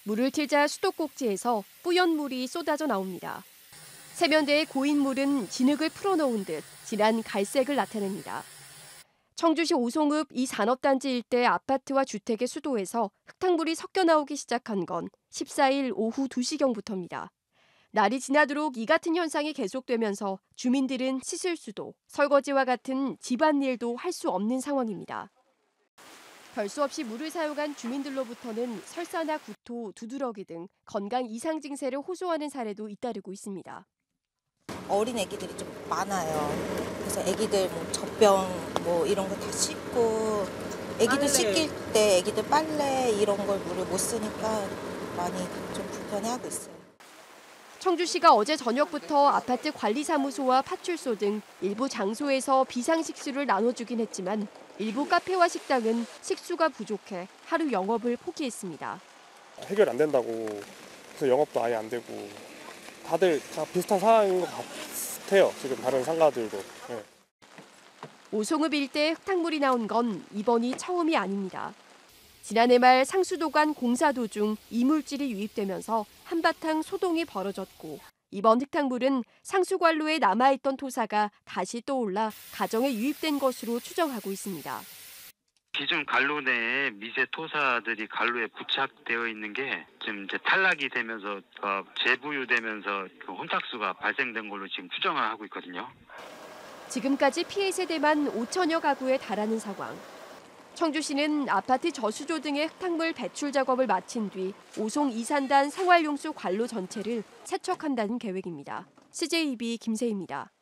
물을 틀자 수도꼭지에서 뿌연 물이 쏟아져 나옵니다. 세면대의 고인 물은 진흙을 풀어놓은 듯 진한 갈색을 나타냅니다. 청주시 오송읍 이 산업단지 일대 아파트와 주택의 수도에서 흙탕물이 섞여 나오기 시작한 건 14일 오후 2시경부터입니다. 날이 지나도록 이 같은 현상이 계속되면서 주민들은 씻을 수도, 설거지와 같은 집안일도 할 수 없는 상황입니다. 별 수 없이 물을 사용한 주민들로부터는 설사나 구토, 두드러기 등 건강 이상 증세를 호소하는 사례도 잇따르고 있습니다. 어린 애기들이 좀 많아요. 그래서 애기들 젖병 이런 거 다 씻고 애기들 씻길 때 애기들 빨래 이런 걸 물을 못 쓰니까 많이 좀 불편해하고 있어요. 청주시가 어제 저녁부터 아파트 관리사무소와 파출소 등 일부 장소에서 비상식수를 나눠주긴 했지만 일부 카페와 식당은 식수가 부족해 하루 영업을 포기했습니다. 해결 안 된다고 해서 영업도 아예 안 되고 다들 다 비슷한 상황인 것 같아요. 지금 다른 상가들도. 네. 오송읍 일대에 흙탕물이 나온 건 이번이 처음이 아닙니다. 지난해 말 상수도관 공사 도중 이물질이 유입되면서 한바탕 소동이 벌어졌고 이번 흙탕물은 상수관로에 남아있던 토사가 다시 떠올라 가정에 유입된 것으로 추정하고 있습니다. 기존 관로 내에 미세 토사들이 관로에 부착되어 있는 게 지금 이제 탈락이 되면서 재부유되면서 그 혼탁수가 발생된 걸로 지금 추정을 하고 있거든요. 지금까지 피해 세대만 5천여 가구에 달하는 상황. 청주시는 아파트 저수조 등의 흙탕물 배출 작업을 마친 뒤 오송 이산단 생활용수 관로 전체를 세척한다는 계획입니다. CJEB 김세희입니다.